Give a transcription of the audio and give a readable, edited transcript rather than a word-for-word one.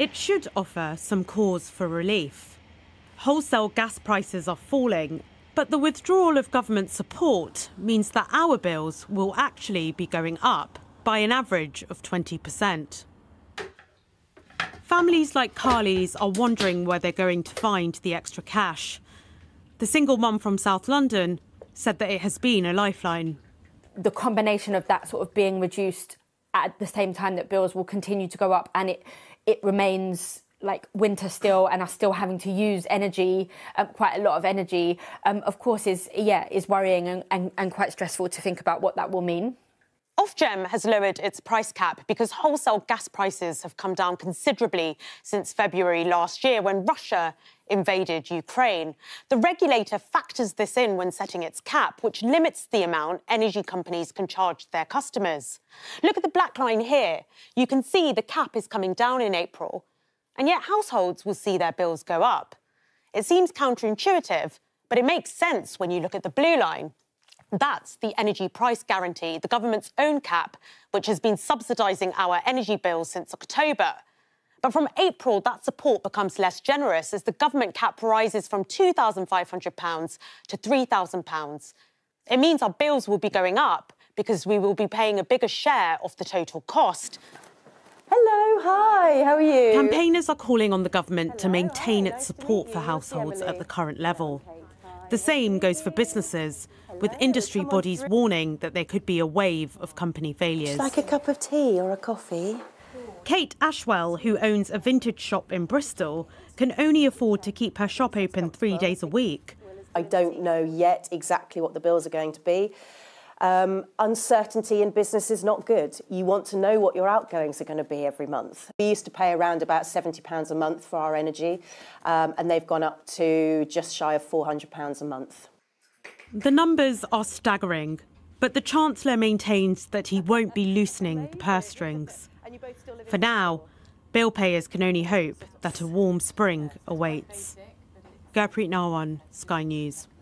It should offer some cause for relief. Wholesale gas prices are falling, but the withdrawal of government support means that our bills will actually be going up by an average of 20%. Families like Carly's are wondering where they're going to find the extra cash. The single mum from South London said that it has been a lifeline. The combination of that sort of being reduced at the same time that bills will continue to go up, and it remains like winter still, and are still having to use energy, quite a lot of energy, of course is worrying and quite stressful to think about what that will mean. Ofgem has lowered its price cap because wholesale gas prices have come down considerably since February last year when Russia invaded Ukraine. The regulator factors this in when setting its cap, which limits the amount energy companies can charge their customers. Look at the black line here. You can see the cap is coming down in April, and yet households will see their bills go up. It seems counterintuitive, but it makes sense when you look at the blue line. That's the energy price guarantee, the government's own cap, which has been subsidising our energy bills since October. But from April, that support becomes less generous as the government cap rises from £2,500 to £3,000. It means our bills will be going up because we will be paying a bigger share of the total cost. Hello, hi, how are you? Campaigners are calling on the government to maintain its support for households at the current level. The same goes for businesses, with industry bodies warning that there could be a wave of company failures. Like a cup of tea or a coffee? Kate Ashwell, who owns a vintage shop in Bristol, can only afford to keep her shop open 3 days a week. I don't know yet exactly what the bills are going to be. Uncertainty in business is not good. You want to know what your outgoings are going to be every month. We used to pay around about £70 a month for our energy, and they've gone up to just shy of £400 a month. The numbers are staggering, but the Chancellor maintains that he won't be loosening the purse strings. For now, bill payers can only hope that a warm spring awaits. Gurpreet Narwan, Sky News.